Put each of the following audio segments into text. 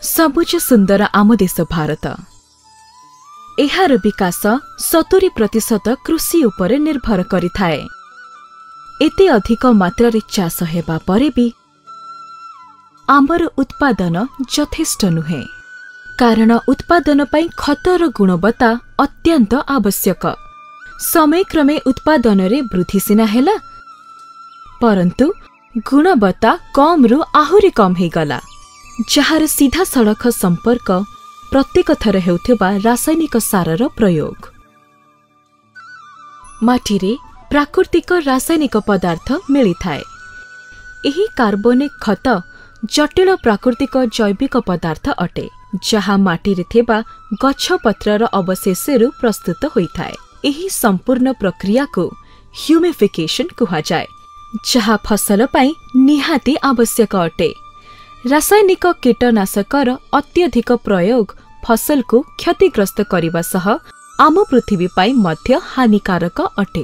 सबुज सुंदर आम देश भारत। एहार विकास 70% कृषि उपरे निर्भर करिथाए। एते अधिक मात्रा रे चाष हेबा परे भी आमर उत्पादन यथेष्ट नुहे, कारण उत्पादन पई खतर गुणवत्ता अत्यंत आवश्यक। समय क्रमे उत्पादन रे वृद्धि सिना हेला, परंतु गुणवत्ता कम रु आहुरी कम हे गला, जार सीधा सड़क संपर्क प्रत्येक थर हेउथिबा रासायनिक सारर प्रयोग। माटी रे प्राकृतिक रासायनिक पदार्थ मिली थाए। एही कार्बनिक खत जटिल प्राकृतिक जैविक पदार्थ अटे, जहा माटी रे थेबा गछ पत्रर अवशेषरु प्रस्तुत होइथाए। एही संपूर्ण प्रक्रिया को ह्यूमिफिकेशन कुहा जाए, जहा फसल पई निहाती आवश्यक अटे। रासायनिक कीटनाशकर अत्यधिक प्रयोग फसल को क्षतिग्रस्त करने सह आम पृथ्वी पाई मध्य हानिकारक अटे।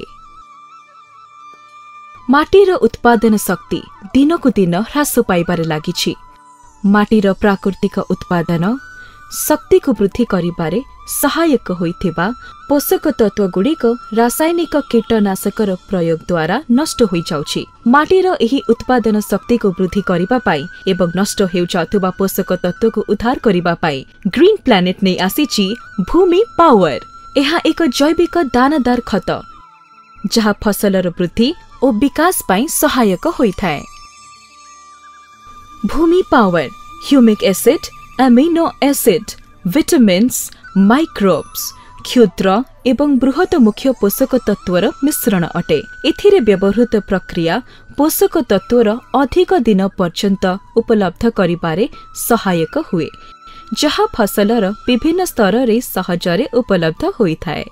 माटीर उत्पादन शक्ति दिनकु दिन ह्रास पाइबारे लागिछि। माटीर प्राकृतिक उत्पादन शक्ति को वृद्धि करिबारे सहायक होइथिबा पोषक तत्व गुड़िक रासायनिक कीटनाशकर प्रयोग द्वारा नष्ट होई जाउछि। माटीर एही उत्पादन शक्ति को वृद्धि करिबा पाई एवं नष्ट हेउ जाथुबा पोषक तत्व को उद्धार करिबा पाई ग्रीन प्लैनेट नै आसीछि भूमि पावर। एहा एक जैविक दानादार खत, जहा फसलर वृद्धि और विकास पाई सहायक होइथाए। Bhumi power humic acid, amino acid, vitamins, microbes, क्षुद्र एवं बृहत मुख्य पोषक तत्वर मिश्रण अटे। एथिरे व्यवहृत प्रक्रिया पोषक तत्वर अधिक दिन पर्यंत उपलब्ध करिबारे सहायक हुए, जहा फसलर विभिन्न स्तर रे सहजरे उपलब्ध होइथाए।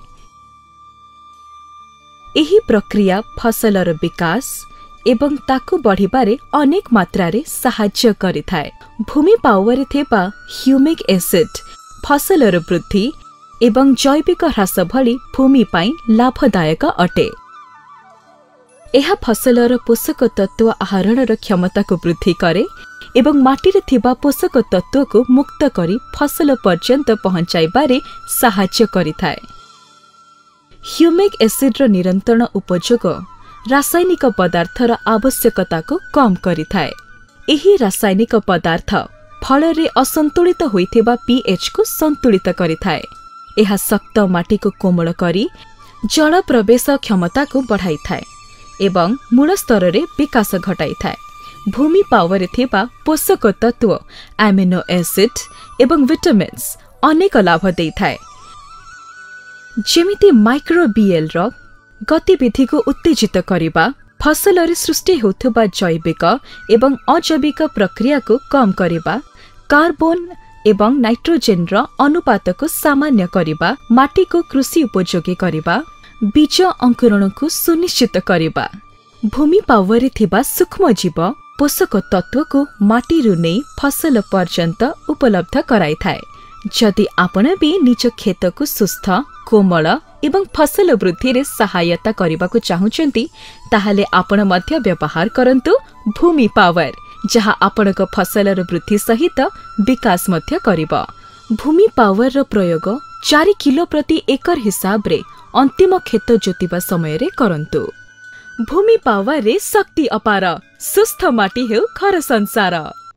एही प्रक्रिया फसलर विकास एवं ताकु बढ़िबारे अनेक मात्रा रे सहाय्य करिथाए। भूमि पावर थेबा ह्यूमिक एसिड फसलर वृद्धि एवं जैविक ह्रास भली भूमि पाई लाभदायक अटे। एहा फसलर पोषक तत्व आहरणर क्षमता को वृद्धि करे एवं माटी रे थिबा पोषक तत्व को मुक्त करी फसल पर्यंत पहुंचाइबारे सहाय्य करिथाए। ह्यूमिक एसिड रो निरंतर उपयोग रासायनिक पदार्थर आवश्यकता को कम करिथाए। एही रासायनिक पदार्थ फल रे असंतुलित होइथिबा पीएच को संतुलित करिथाए। एहा शक्त माटी को कोमल करी जल प्रवेश क्षमता को बढ़ाई थाए एवं मूल स्तर रे विकास घटाई थाए। भूमि पावर थिबा पोषक तत्व amino एसिड एवं विटामिन्स अनेक लाभ देई थाए, जेमिति माइक्रोबियल रो गतिविधि को उत्तेजित करिबा, फसल रे सृष्टि होथबा जैविक एवं अजैविक प्रक्रिया को कम करिबा, कार्बन एवं नाइट्रोजेन रो अनुपात को सामान्य करिबा, माटी को कृषि उपयोगी करिबा, बीज अंकुरण को सुनिश्चित करिबा। भूमि पावर थिबा सूक्ष्म जीव पोषक तत्व को माटी रु नै फसल पर्यंत उपलब्ध कराई थाए। जदि आपण भी निज खेत को सुस्थ कोमल एवं फसल वृद्धि रे सहायता करबा को चाहुचंती, ताहाले आपण मध्य व्यवहार करंतु भूमि पावर, जहा आपणक फसलर वृद्धि सहित विकास मध्य करिबा। भूमि पावर रो प्रयोग 4 किलो प्रति एकर हिसाब रे अंतिम खेत जोतिबा समय रे करंतु। भूमि पावर रे शक्ति अपार, सुस्थ माटी हेउ घर संसार।